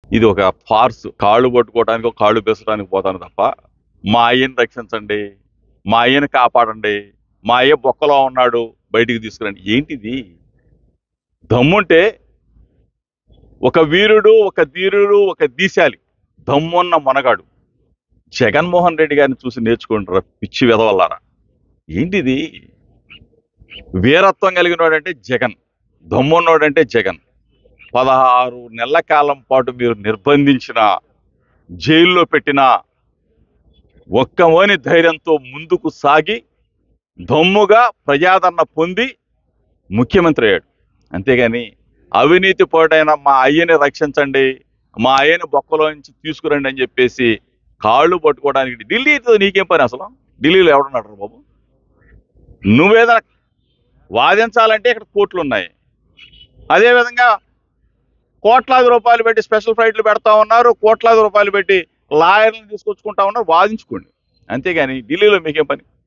ఇది ఒక ఫార్స్. కాళ్ళు పట్టుకోవడానికి, కాళ్ళు బెసడానికి పోతాను తప్ప మా అయ్యని రక్షించండి, మా అయ్యని కాపాడండి, మా అయ్య బొక్కలో ఉన్నాడు బయటికి తీసుకురండి, ఏంటిది? దమ్ముంటే ఒక వీరుడు, ఒక ధీరుడు, ఒక దీశాలి, దమ్మున్న మనగాడు జగన్మోహన్ రెడ్డి గారిని చూసి నేర్చుకుంటారా పిచ్చి వెదవల్లారా? ఏంటిది? వీరత్వం కలిగిన వాడంటే జగన్, దమ్మున్నోడంటే జగన్. 16 నెలల కాలం పాటు మీరు నిర్బంధించిన, జైల్లో పెట్టిన ఒక్కమోని ధైర్యంతో ముందుకు సాగి దమ్ముగా ప్రజాదరణ పొంది ముఖ్యమంత్రి అయ్యాడు. అంతేగాని అవినీతి పోటైన మా అయ్యని రక్షించండి, మా అయ్యని బొక్కలో నుంచి తీసుకురండి అని చెప్పేసి కాళ్ళు పట్టుకోవడానికి ఢిల్లీతో నీకేం పని? అసలు ఢిల్లీలో ఎవడున్నాడు బాబు? నువ్వేదైనా వాదించాలంటే ఇక్కడ కోర్టులు ఉన్నాయి. అదేవిధంగా కోట్లాది రూపాయలు పెట్టి స్పెషల్ ఫ్లైట్లు పెడతా ఉన్నారు, కోట్లాది రూపాయలు పెట్టి లాయర్లను తీసుకొచ్చుకుంటా ఉన్నారు, వాదించుకోండి. అంతేగాని ఢిల్లీలో మీకేం పని?